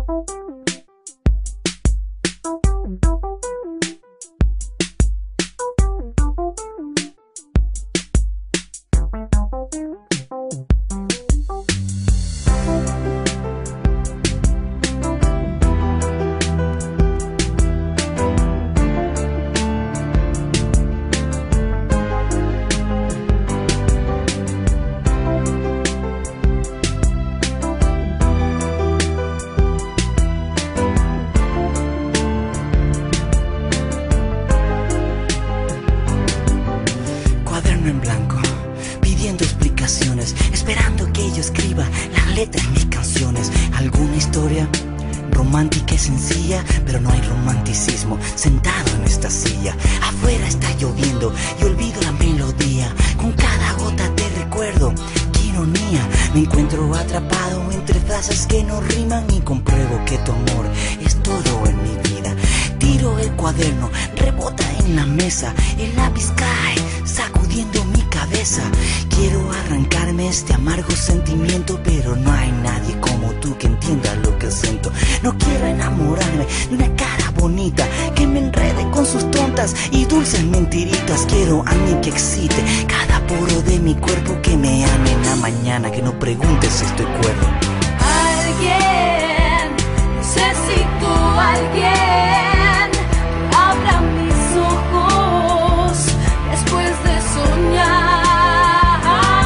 En blanco, pidiendo explicaciones, esperando que yo escriba las letras de mis canciones. Alguna historia romántica y sencilla, pero no hay romanticismo sentado en esta silla. Afuera está lloviendo y olvido la melodía. Con cada gota te recuerdo, qué ironía. Me encuentro atrapado entre frases que no riman y compruebo que tu amor es todo en mi vida. Tiro el cuaderno, rebota en la mesa, el lápiz cae, sacudiendo mi cabeza. Quiero arrancarme este amargo sentimiento, pero no hay nadie como tú que entienda lo que siento. No quiero enamorarme de una cara bonita que me enrede con sus tontas y dulces mentiritas. Quiero a alguien que excite cada poro de mi cuerpo, que me ame en la mañana, que no pregunte si estoy cuerdo. Alguien, necesito a alguien. Abra mis ojos después de soñar.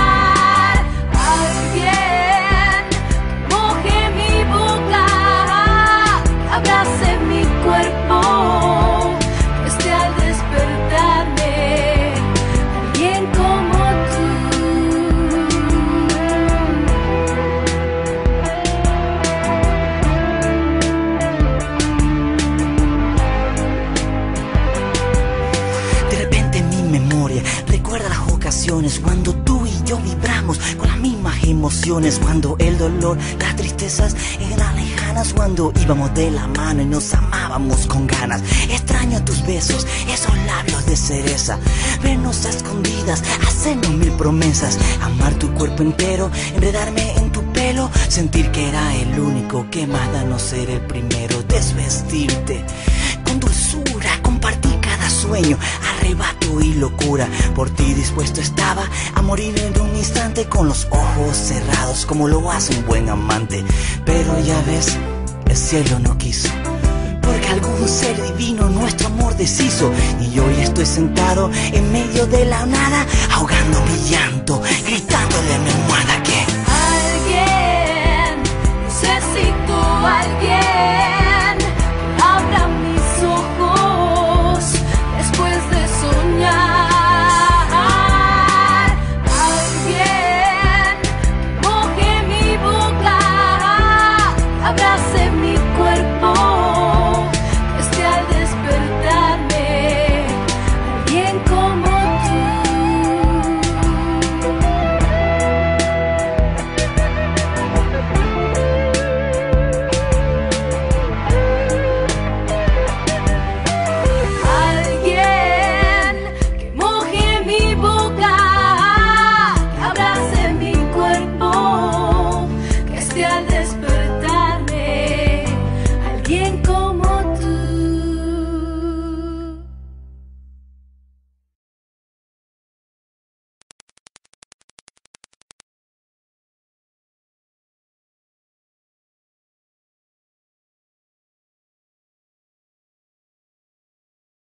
Alguien moje mi boca, abrace mi cuerpo, que esté al despertarme. Alguien como recuerda las ocasiones cuando tú y yo vibramos con las mismas emociones, cuando el dolor, las tristezas eran lejanas, cuando íbamos de la mano y nos amábamos con ganas. Extraño tus besos, esos labios de cereza, vernos a escondidas, hacernos mil promesas, amar tu cuerpo entero, enredarme en tu pelo, sentir que era el único, que más da no ser el primero, desvestirte con dulzura, compartir cada sueño, arrebato y locura. Por ti dispuesto estaba a morir en un instante, con los ojos cerrados como lo hace un buen amante. Pero ya ves, el cielo no quiso, porque algún ser divino nuestro amor deshizo. Y hoy estoy sentado en medio de la nada, ahogando mi llanto, gritándole a mi almohada que alguien, necesito a alguien.